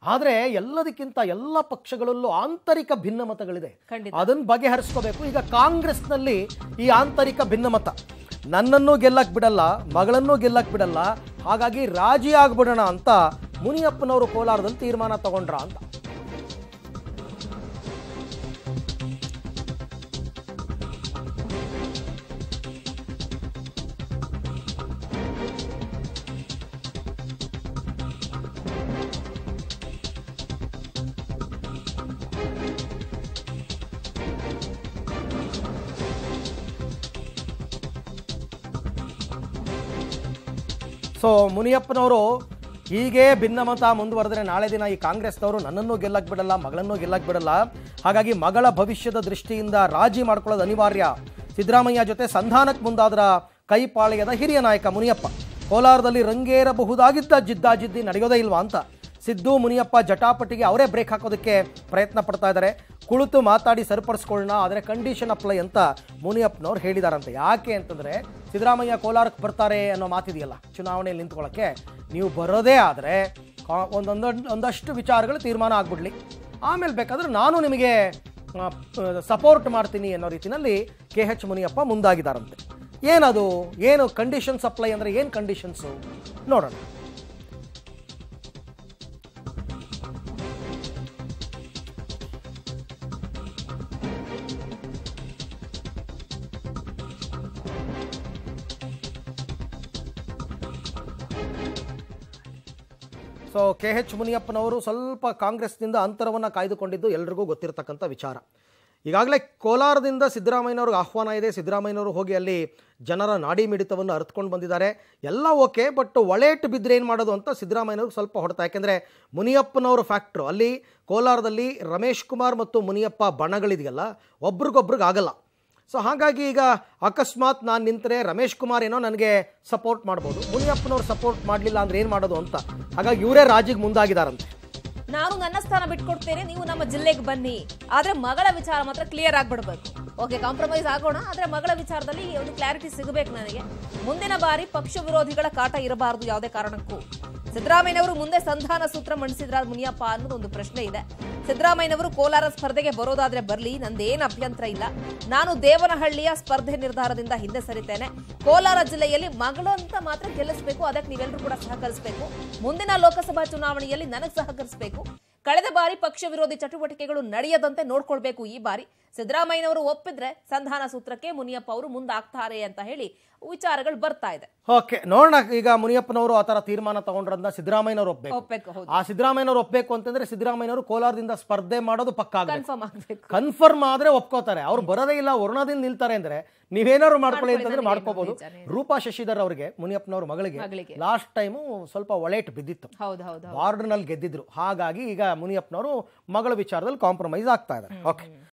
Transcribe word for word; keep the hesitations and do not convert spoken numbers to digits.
ಆದ್ರೆ ಎಲ್ಲದಕ್ಕಿಂತ ಎಲ್ಲ ಪಕ್ಷಗಳಲ್ಲೂ ಆಂತರಿಕ ಭಿನ್ನಮತಗಳಿದೆ, ಅದನ್ನ ಬಗೆಹರಿಸ್ಕೋಬೇಕು. ಈಗ ಕಾಂಗ್ರೆಸ್ನಲ್ಲಿ ಈ ಆಂತರಿಕ ಭಿನ್ನಮತ, ನನ್ನನ್ನು ಗೆಲ್ಲಕ್ ಬಿಡಲ್ಲ, ಮಗಳನ್ನೂ ಗೆಲ್ಲಕ್ ಬಿಡಲ್ಲ, ಹಾಗಾಗಿ ರಾಜಿ ಆಗ್ಬಿಡೋಣ ಅಂತ ಮುನಿಯಪ್ಪನವರು ಕೋಲಾರದಲ್ಲಿ ತೀರ್ಮಾನ ತಗೊಂಡ್ರ ಅಂತ. ಸೊ ಮುನಿಯಪ್ಪನವರು ಹೀಗೆ ಭಿನ್ನಮತ ಮುಂದುವರೆದ್ರೆ ನಾಳೆ ದಿನ ಈ ಕಾಂಗ್ರೆಸ್ನವರು ನನ್ನನ್ನು ಗೆಲ್ಲಕ್ ಬಿಡಲ್ಲ, ಮಗಳನ್ನೂ ಗೆಲ್ಲಕ್ ಬಿಡಲ್ಲ, ಹಾಗಾಗಿ ಮಗಳ ಭವಿಷ್ಯದ ದೃಷ್ಟಿಯಿಂದ ರಾಜಿ ಮಾಡ್ಕೊಳ್ಳೋದು ಅನಿವಾರ್ಯ. ಸಿದ್ದರಾಮಯ್ಯ ಜೊತೆ ಸಂಧಾನಕ್ಕೆ ಮುಂದಾದ್ರ ಕೈಪಾಳ್ಯದ ಹಿರಿಯ ನಾಯಕ ಮುನಿಯಪ್ಪ. ಕೋಲಾರದಲ್ಲಿ ರಂಗೇರಬಹುದಾಗಿದ್ದ ಜಿದ್ದಾಜಿದ್ದಿ ನಡೆಯೋದೇ ಇಲ್ವಾ ಅಂತ ಸಿದ್ದು ಮುನಿಯಪ್ಪ ಜಟಾಪಟಿಗೆ ಅವರೇ ಬ್ರೇಕ್ ಹಾಕೋದಕ್ಕೆ ಪ್ರಯತ್ನ ಪಡ್ತಾ ಇದ್ದಾರೆ. ಕುಳಿತು ಮಾತಾಡಿ ಸರಿಪಡಿಸ್ಕೊಳ್ಳೋಣ, ಆದರೆ ಕಂಡೀಷನ್ ಅಪ್ಲೈ ಅಂತ ಮುನಿಯಪ್ಪನವ್ರು ಹೇಳಿದಾರಂತೆ. ಯಾಕೆ ಅಂತಂದರೆ ಸಿದ್ದರಾಮಯ್ಯ ಕೋಲಾರಕ್ಕೆ ಬರ್ತಾರೆ ಅನ್ನೋ ಮಾತಿದೆಯಲ್ಲ, ಚುನಾವಣೆಯಲ್ಲಿ ನಿಂತ್ಕೊಳ್ಳೋಕ್ಕೆ, ನೀವು ಬರೋದೇ ಆದರೆ ಒಂದೊಂದು ಒಂದಷ್ಟು ವಿಚಾರಗಳು ತೀರ್ಮಾನ ಆಗ್ಬಿಡ್ಲಿ, ಆಮೇಲೆ ಬೇಕಾದ್ರೆ ನಾನು ನಿಮಗೆ ಸಪೋರ್ಟ್ ಮಾಡ್ತೀನಿ ಅನ್ನೋ ರೀತಿಯಲ್ಲಿ ಕೆ ಎಚ್ ಮುನಿಯಪ್ಪ ಮುಂದಾಗಿದ್ದಾರಂತೆ. ಏನದು, ಏನು ಕಂಡೀಷನ್ಸ್ ಅಪ್ಲೈ ಅಂದರೆ ಏನು ಕಂಡೀಷನ್ಸು ನೋಡೋಣ. ಸೊ ಕೆ ಎಚ್ ಮುನಿಯಪ್ಪನವರು ಸ್ವಲ್ಪ ಕಾಂಗ್ರೆಸ್ನಿಂದ ಅಂತರವನ್ನು ಕಾಯ್ದುಕೊಂಡಿದ್ದು ಎಲ್ರಿಗೂ ಗೊತ್ತಿರತಕ್ಕಂಥ ವಿಚಾರ. ಈಗಾಗಲೇ ಕೋಲಾರದಿಂದ ಸಿದ್ದರಾಮಯ್ಯನವ್ರಿಗೆ ಆಹ್ವಾನ ಇದೆ, ಸಿದ್ದರಾಮಯ್ಯನವರು ಹೋಗಿ ಅಲ್ಲಿ ಜನರ ನಾಡಿ ಮಿಡಿತವನ್ನು ಅರ್ಥಕೊಂಡು ಬಂದಿದ್ದಾರೆ, ಎಲ್ಲ ಓಕೆ. ಬಟ್ ಒಳೇಟು ಬಿದ್ದರೆ ಏನು ಮಾಡೋದು ಅಂತ ಸಿದ್ದರಾಮಯ್ಯನವ್ರಿಗೆ ಸ್ವಲ್ಪ ಹೊಡೆತ. ಯಾಕೆಂದರೆ ಮುನಿಯಪ್ಪನವರು ಫ್ಯಾಕ್ಟ್ರು ಅಲ್ಲಿ ಕೋಲಾರದಲ್ಲಿ ರಮೇಶ್ ಕುಮಾರ್ ಮತ್ತು ಮುನಿಯಪ್ಪ ಬಣಗಳಿದೆಯಲ್ಲ, ಒಬ್ರಿಗೊಬ್ರಿಗೆ ಆಗಲ್ಲ. ಸೊ ಹಾಗಾಗಿ ಈಗ ಅಕಸ್ಮಾತ್ ನಾನು ನಿಂತರೆ ರಮೇಶ್ ಕುಮಾರ್ ಏನೋ ನನಗೆ ಸಪೋರ್ಟ್ ಮಾಡ್ಬೋದು, ಮುನಿಯಪ್ಪನವ್ರು ಸಪೋರ್ಟ್ ಮಾಡಲಿಲ್ಲ ಅಂದರೆ ಏನು ಮಾಡೋದು ಅಂತ. ಹಾಗಾಗಿ ಇವರೇ ರಾಜಿಗೆ ಮುಂದಾಗಿದ್ದಾರಂತೆ. ನಾನು ನನ್ನ ಸ್ಥಾನ ಬಿಟ್ಕೊಡ್ತೇನೆ, ನೀವು ನಮ್ಮ ಜಿಲ್ಲೆಗೆ ಬನ್ನಿ, ಆದ್ರೆ ಮಗಳ ವಿಚಾರ ಮಾತ್ರ ಕ್ಲಿಯರ್ ಆಗ್ಬಿಡ್ಬೇಕು. ಓಕೆ, ಕಾಂಪ್ರಮೈಸ್ ಆಗೋಣ, ಆದ್ರೆ ಮಗಳ ವಿಚಾರದಲ್ಲಿ ಒಂದು ಕ್ಲಾರಿಟಿ ಸಿಗಬೇಕು ನನಗೆ. ಮುಂದಿನ ಬಾರಿ ಪಕ್ಷ ವಿರೋಧಿಗಳ ಕಾಟ ಇರಬಾರದು ಯಾವುದೇ ಕಾರಣಕ್ಕೂ. ಸಿದ್ದರಾಮಯ್ಯನವರು ಮುಂದೆ ಸಂಧಾನ ಸೂತ್ರ ಮಂಡಿಸಿದ್ರ ಮುನಿಯಪ್ಪ ಅನ್ನೋದು ಒಂದು ಪ್ರಶ್ನೆ ಇದೆ. ಸಿದ್ದರಾಮಯ್ಯನವರು ಕೋಲಾರ ಸ್ಪರ್ಧೆಗೆ ಬರೋದಾದ್ರೆ ಬರ್ಲಿ, ನಂದೇನು ಅಭ್ಯಂತರ ಇಲ್ಲ. ನಾನು ದೇವನಹಳ್ಳಿಯ ಸ್ಪರ್ಧೆ ನಿರ್ಧಾರದಿಂದ ಹಿಂದೆ ಸರಿತೇನೆ. ಕೋಲಾರ ಜಿಲ್ಲೆಯಲ್ಲಿ ಮಗಳಂತ ಮಾತ್ರ ಗೆಲ್ಲಿಸಬೇಕು, ಅದಕ್ಕೆ ನೀವೆಲ್ಲರೂ ಕೂಡ ಸಹಕರಿಸಬೇಕು. ಮುಂದಿನ ಲೋಕಸಭಾ ಚುನಾವಣೆಯಲ್ಲಿ ನನಗೆ ಸಹಕರಿಸಬೇಕು. ಕಳೆದ ಬಾರಿ ಪಕ್ಷ ವಿರೋಧಿ ಚಟುವಟಿಕೆಗಳು ನಡೆಯದಂತೆ ನೋಡ್ಕೊಳ್ಬೇಕು. ಈ ಬಾರಿ ಸಿದ್ದರಾಮಯ್ಯನವರು ಒಪ್ಪಿದ್ರೆ ಸಂಧಾನ ಸೂತ್ರಕ್ಕೆ ಮುನಿಯಪ್ಪ ಅವರು ಮುಂದಾಗ್ತಾರೆ ಅಂತ ಹೇಳಿ ವಿಚಾರಗಳು ಬರ್ತಾ ಇದೆ. ಓಕೆ, ನೋಡೋಣ. ಈಗ ಮುನಿಯಪ್ಪನವರು ಆ ತರ ತೀರ್ಮಾನ ತಗೊಂಡ್ರನ್ನ ಸಿದ್ದರಾಮಯ್ಯನವರು ಒಪ್ಪಬೇಕು. ಆ ಸಿದ್ದರಾಮಯ್ಯನವರು ಒಪ್ಪಬೇಕು ಅಂತಂದ್ರೆ ಸಿದ್ದರಾಮಯ್ಯನವರು ಕೋಲಾರದಿಂದ ಸ್ಪರ್ಧೆ ಮಾಡೋದು ಪಕ್ಕ ಕನ್ಫರ್ಮ್ ಆಗಬೇಕು. ಕನ್ಫರ್ಮ್ ಆದ್ರೆ ಒಪ್ಕೋತಾರೆ. ಅವ್ರು ಬರೋದೇ ಇಲ್ಲ, ವರುಣದಿಂದ ನಿಲ್ತಾರೆ ಅಂದ್ರೆ ನೀವೇನಾದ್ರು ಮಾಡ್ಕೊಳ್ಳಿ ಅಂತಂದ್ರೆ ಮಾಡ್ಕೋಬಹುದು. ರೂಪಾ ಶಶಿಧರ್ ಅವರಿಗೆ, ಮುನಿಯಪ್ಪನವ್ರ ಮಗಳಿಗೆ ಲಾಸ್ಟ್ ಟೈಮು ಸ್ವಲ್ಪ ಒಳೇಟ್ ಬಿದ್ದಿತ್ತು, ವಾರ್ಡ್ನಲ್ಲಿ ಗೆದ್ದಿದ್ರು. ಹಾಗಾಗಿ ಈಗ ಮುನಿಯಪ್ಪನವರು ಮಗಳ ವಿಚಾರದಲ್ಲಿ ಕಾಂಪ್ರಮೈಸ್ ಆಗ್ತಾ ಇದ್ದಾರೆ. ಓಕೆ.